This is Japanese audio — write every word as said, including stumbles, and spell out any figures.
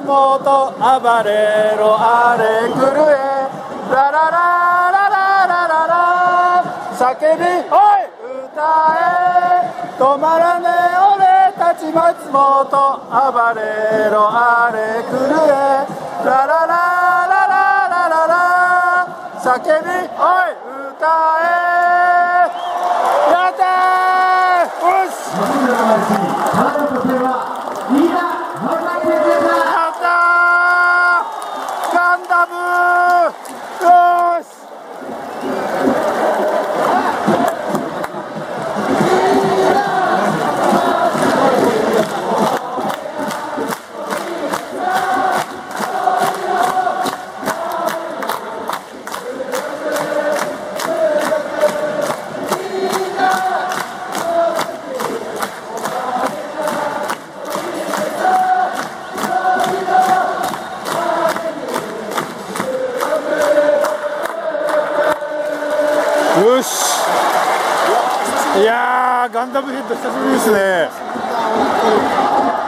もと暴れろあれ狂えララララララララ叫びおい歌え止まらねえ俺たち松本暴れろあれ狂えララララララララ叫びおい歌えやったーよしやったーガンダムよしよしいやーガンダムヘッド久しぶりですね。